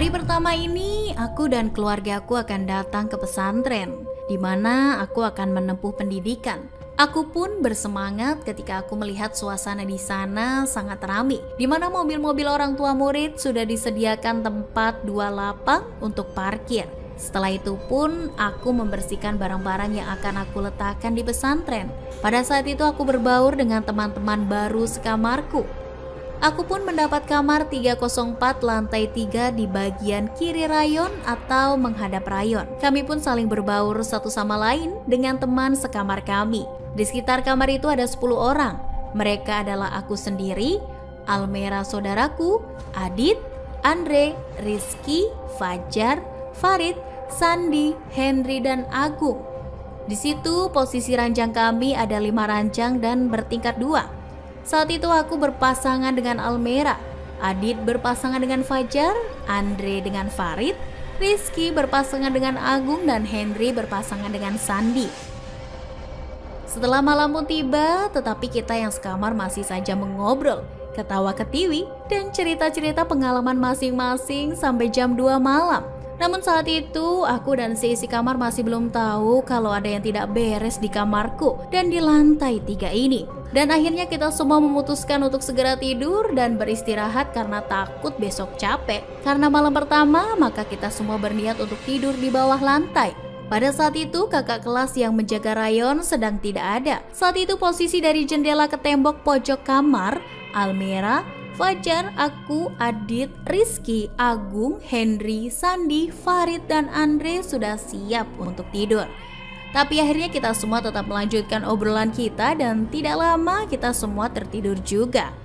Hari pertama ini, aku dan keluargaku akan datang ke pesantren, di mana aku akan menempuh pendidikan. Aku pun bersemangat ketika aku melihat suasana di sana sangat ramai, di mana mobil-mobil orang tua murid sudah disediakan tempat 2 lapang untuk parkir. Setelah itu pun aku membersihkan barang-barang yang akan aku letakkan di pesantren. Pada saat itu aku berbaur dengan teman-teman baru sekamarku. Aku pun mendapat kamar 304 lantai 3 di bagian kiri rayon atau menghadap rayon. Kami pun saling berbaur satu sama lain dengan teman sekamar kami. Di sekitar kamar itu ada 10 orang. Mereka adalah aku sendiri, Almera saudaraku, Adit, Andre, Rizky, Fajar, Farid, Sandi, Henry, dan Agung. Di situ posisi ranjang kami ada 5 ranjang dan bertingkat 2. Saat itu aku berpasangan dengan Almera, Adit berpasangan dengan Fajar, Andre dengan Farid, Rizky berpasangan dengan Agung, dan Henry berpasangan dengan Sandi. Setelah malam pun tiba, tetapi kita yang sekamar masih saja mengobrol, ketawa ketiwi, dan cerita-cerita pengalaman masing-masing sampai jam 2 malam. Namun saat itu aku dan seisi kamar masih belum tahu kalau ada yang tidak beres di kamarku dan di lantai 3 ini. Dan akhirnya kita semua memutuskan untuk segera tidur dan beristirahat karena takut besok capek. Karena malam pertama, maka kita semua berniat untuk tidur di bawah lantai. Pada saat itu kakak kelas yang menjaga rayon sedang tidak ada. Saat itu posisi dari jendela ke tembok pojok kamar, Almera, Fajar, aku, Adit, Rizky, Agung, Henry, Sandi, Farid, dan Andre sudah siap untuk tidur. Tapi akhirnya kita semua tetap melanjutkan obrolan kita dan tidak lama kita semua tertidur juga.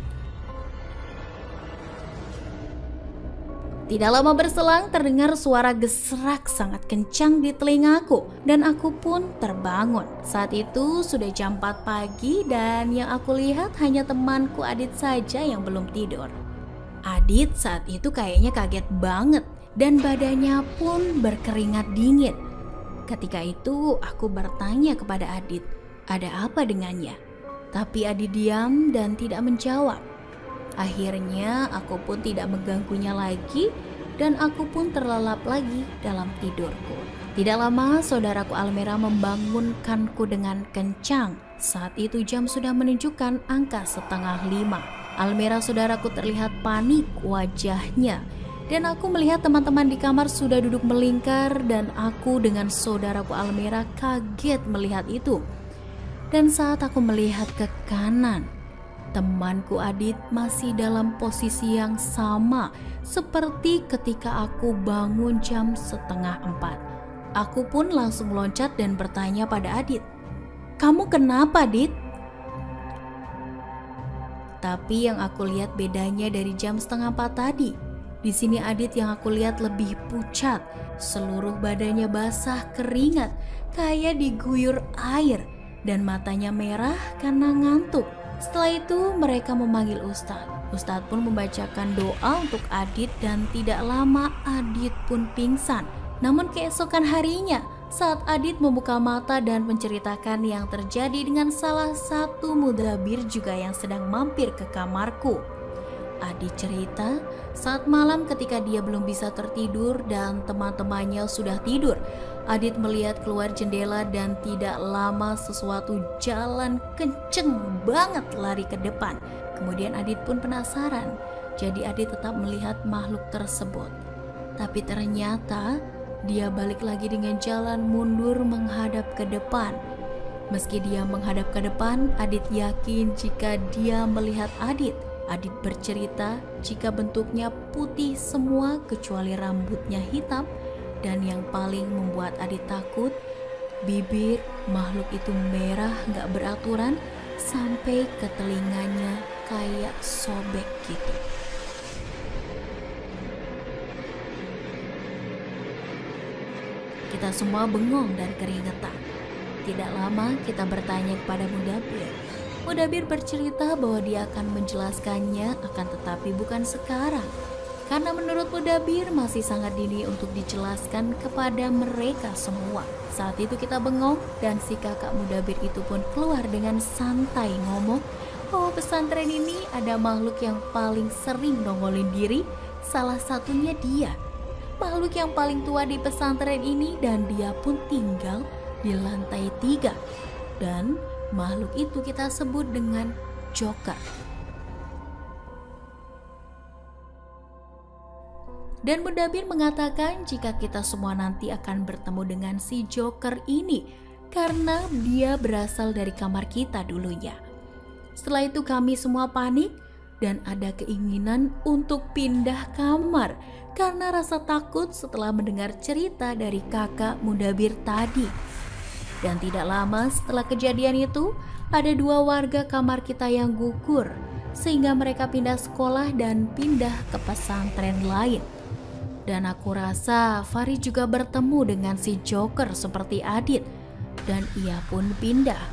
Tidak lama berselang terdengar suara gesrak sangat kencang di telingaku dan aku pun terbangun. Saat itu sudah jam 4 pagi dan yang aku lihat hanya temanku Adit saja yang belum tidur. Adit saat itu kayaknya kaget banget dan badannya pun berkeringat dingin. Ketika itu aku bertanya kepada Adit, ada apa dengannya? Tapi Adit diam dan tidak menjawab. Akhirnya aku pun tidak mengganggunya lagi dan aku pun terlelap lagi dalam tidurku. Tidak lama saudaraku Almera membangunkanku dengan kencang. Saat itu jam sudah menunjukkan angka 4:30. Almera saudaraku terlihat panik wajahnya. Dan aku melihat teman-teman di kamar sudah duduk melingkar dan aku dengan saudaraku Almera kaget melihat itu. Dan saat aku melihat ke kanan, temanku Adit masih dalam posisi yang sama seperti ketika aku bangun jam 3:30. Aku pun langsung loncat dan bertanya pada Adit, "Kamu kenapa, Adit?" Tapi yang aku lihat bedanya dari jam 3:30 tadi. Di sini Adit yang aku lihat lebih pucat, seluruh badannya basah keringat, kayak diguyur air, dan matanya merah karena ngantuk. Setelah itu mereka memanggil Ustadz. Ustadz pun membacakan doa untuk Adit dan tidak lama Adit pun pingsan. Namun keesokan harinya, saat Adit membuka mata dan menceritakan yang terjadi dengan salah satu mudhabir juga yang sedang mampir ke kamarku. Adit cerita saat malam ketika dia belum bisa tertidur dan teman-temannya sudah tidur, Adit melihat keluar jendela dan tidak lama sesuatu jalan kenceng banget lari ke depan. Kemudian Adit pun penasaran, jadi Adit tetap melihat makhluk tersebut. Tapi ternyata dia balik lagi dengan jalan mundur menghadap ke depan. Meski dia menghadap ke depan, Adit yakin jika dia melihat Adit. Adit bercerita jika bentuknya putih semua kecuali rambutnya hitam, dan yang paling membuat Adit takut, bibir makhluk itu merah gak beraturan sampai ke telinganya kayak sobek gitu. Kita semua bengong dan keringetan. Tidak lama kita bertanya kepada Mudhabir. Mudhabir bercerita bahwa dia akan menjelaskannya, akan tetapi bukan sekarang. Karena menurut Mudhabir masih sangat dini untuk dijelaskan kepada mereka semua. Saat itu kita bengong dan si kakak Mudhabir itu pun keluar dengan santai ngomong, "Oh, pesantren ini ada makhluk yang paling sering nongolin diri salah satunya dia, makhluk yang paling tua di pesantren ini, dan dia pun tinggal di lantai 3. Dan makhluk itu kita sebut dengan Joker. Dan Mudabir mengatakan jika kita semua nanti akan bertemu dengan si Joker ini karena dia berasal dari kamar kita dulunya. Setelah itu kami semua panik dan ada keinginan untuk pindah kamar karena rasa takut setelah mendengar cerita dari kakak Mudabir tadi. Dan tidak lama setelah kejadian itu, ada 2 warga kamar kita yang gugur sehingga mereka pindah sekolah dan pindah ke pesantren lain. Dan aku rasa Fari juga bertemu dengan si Joker seperti Adit, dan ia pun pindah.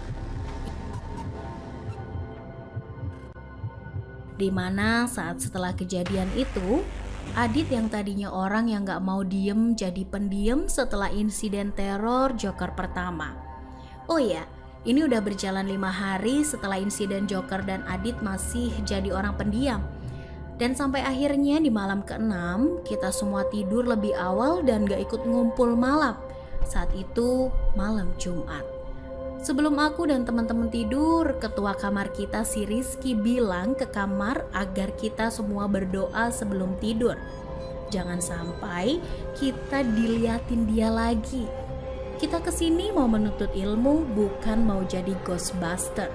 Dimana saat setelah kejadian itu, Adit yang tadinya orang yang gak mau diem jadi pendiam setelah insiden teror Joker pertama. Oh ya, ini udah berjalan 5 hari setelah insiden Joker dan Adit masih jadi orang pendiam. Dan sampai akhirnya di malam ke-6 kita semua tidur lebih awal dan gak ikut ngumpul malam. Saat itu malam Jumat. Sebelum aku dan teman-teman tidur, ketua kamar kita si Rizky bilang ke kamar agar kita semua berdoa sebelum tidur. Jangan sampai kita diliatin dia lagi. Kita kesini mau menuntut ilmu, bukan mau jadi Ghostbuster.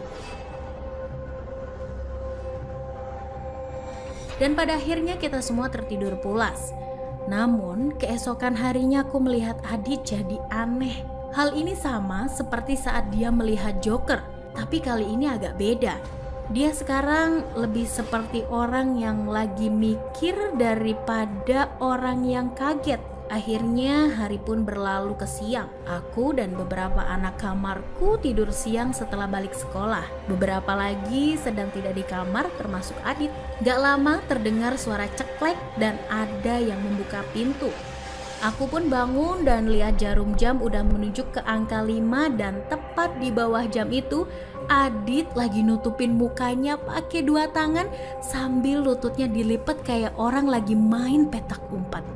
Dan pada akhirnya kita semua tertidur pulas. Namun keesokan harinya aku melihat Adit jadi aneh. Hal ini sama seperti saat dia melihat Joker, tapi kali ini agak beda. Dia sekarang lebih seperti orang yang lagi mikir daripada orang yang kaget. Akhirnya hari pun berlalu ke siang. Aku dan beberapa anak kamarku tidur siang setelah balik sekolah. Beberapa lagi sedang tidak di kamar termasuk Adit. Gak lama terdengar suara ceklek dan ada yang membuka pintu. Aku pun bangun dan lihat jarum jam udah menunjuk ke angka 5 dan tepat di bawah jam itu Adit lagi nutupin mukanya pakai 2 tangan sambil lututnya dilipet kayak orang lagi main petak umpet.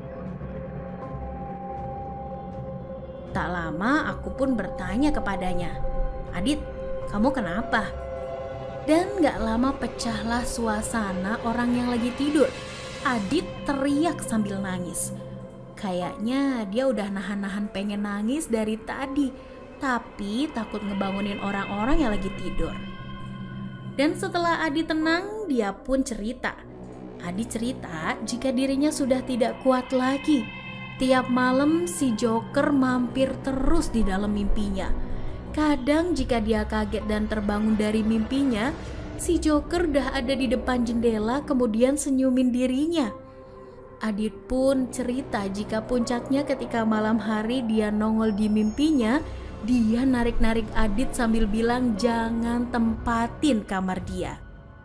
Tak lama aku pun bertanya kepadanya, "Adit, kamu kenapa?" Dan gak lama pecahlah suasana orang yang lagi tidur. Adit teriak sambil nangis. Kayaknya dia udah nahan-nahan pengen nangis dari tadi, tapi takut ngebangunin orang-orang yang lagi tidur. Dan setelah Adit tenang, dia pun cerita. Adit cerita jika dirinya sudah tidak kuat lagi. Tiap malam si Joker mampir terus di dalam mimpinya. Kadang jika dia kaget dan terbangun dari mimpinya, si Joker udah ada di depan jendela kemudian senyumin dirinya. Adit pun cerita jika puncaknya ketika malam hari dia nongol di mimpinya, dia narik-narik Adit sambil bilang jangan tempatin kamar dia.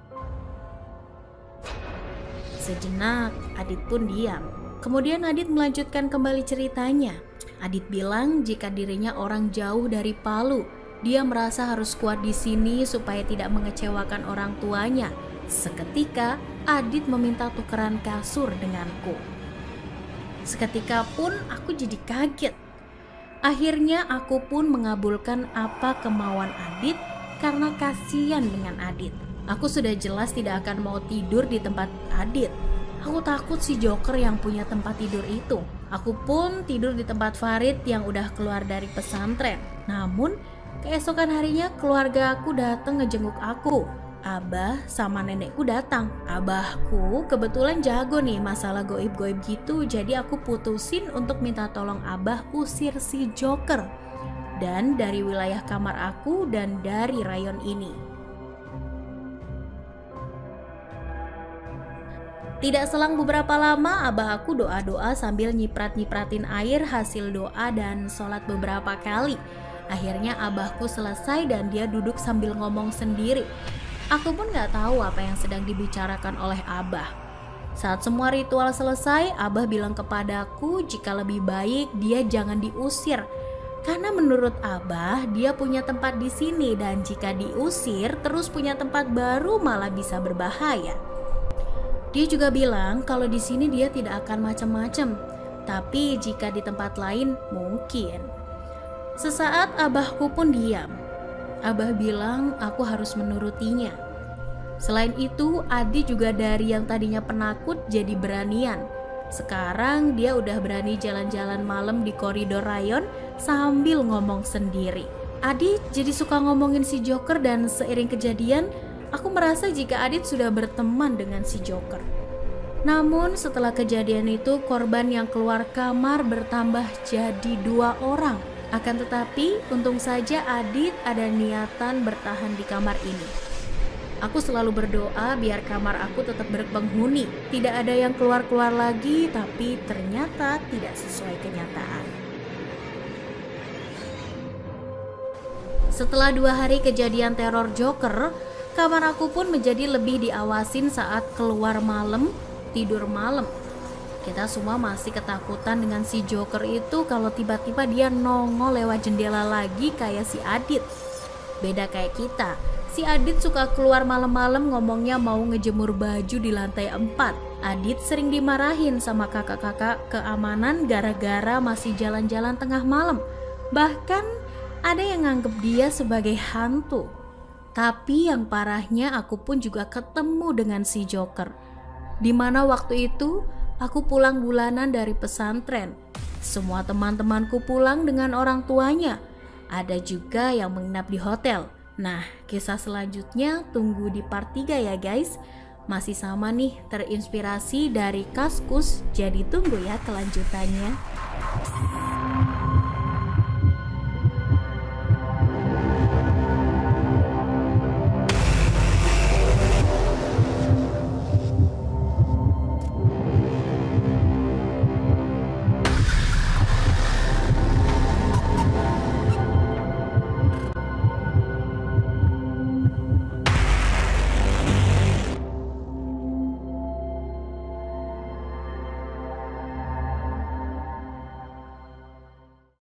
Sejenak Adit pun diam. Kemudian Adit melanjutkan kembali ceritanya. Adit bilang jika dirinya orang jauh dari Palu, dia merasa harus kuat di sini supaya tidak mengecewakan orang tuanya. Seketika Adit meminta tukeran kasur denganku. Seketika pun aku jadi kaget. Akhirnya aku pun mengabulkan apa kemauan Adit karena kasihan dengan Adit. Aku sudah jelas tidak akan mau tidur di tempat Adit. Aku takut si Joker yang punya tempat tidur itu. Aku pun tidur di tempat Farid yang udah keluar dari pesantren. Namun keesokan harinya keluarga aku datang ngejenguk aku. Abah sama nenekku datang. Abahku kebetulan jago nih masalah goib-goib gitu. Jadi aku putusin untuk minta tolong Abah usir si Joker dan dari wilayah kamar aku dan dari rayon ini. Tidak selang beberapa lama abah aku doa-doa sambil nyiprat-nyipratin air hasil doa dan sholat beberapa kali. Akhirnya abahku selesai dan dia duduk sambil ngomong sendiri. Aku pun gak tahu apa yang sedang dibicarakan oleh abah. Saat semua ritual selesai, abah bilang kepadaku jika lebih baik dia jangan diusir. Karena menurut abah dia punya tempat di sini dan jika diusir terus punya tempat baru malah bisa berbahaya. Dia juga bilang kalau di sini dia tidak akan macam-macam, tapi jika di tempat lain mungkin. Sesaat abahku pun diam. Abah bilang aku harus menurutinya. Selain itu, Adi juga dari yang tadinya penakut jadi beranian. Sekarang dia udah berani jalan-jalan malam di koridor rayon sambil ngomong sendiri. Adi jadi suka ngomongin si Joker dan seiring kejadian, aku merasa jika Adit sudah berteman dengan si Joker. Namun setelah kejadian itu korban yang keluar kamar bertambah jadi 2 orang. Akan tetapi untung saja Adit ada niatan bertahan di kamar ini. Aku selalu berdoa biar kamar aku tetap berpenghuni. Tidak ada yang keluar-keluar lagi, tapi ternyata tidak sesuai kenyataan. Setelah 2 hari kejadian teror Joker, kamar aku pun menjadi lebih diawasin saat keluar malam, tidur malam. Kita semua masih ketakutan dengan si Joker itu kalau tiba-tiba dia nongol lewat jendela lagi kayak si Adit. Beda kayak kita. Si Adit suka keluar malam-malam ngomongnya mau ngejemur baju di lantai 4. Adit sering dimarahin sama kakak-kakak keamanan gara-gara masih jalan-jalan tengah malam. Bahkan ada yang nganggep dia sebagai hantu. Tapi yang parahnya aku pun juga ketemu dengan si Joker. Dimana waktu itu aku pulang bulanan dari pesantren. Semua teman-temanku pulang dengan orang tuanya. Ada juga yang menginap di hotel. Nah, kisah selanjutnya tunggu di part 3 ya guys. Masih sama nih, terinspirasi dari Kaskus, jadi tunggu ya kelanjutannya.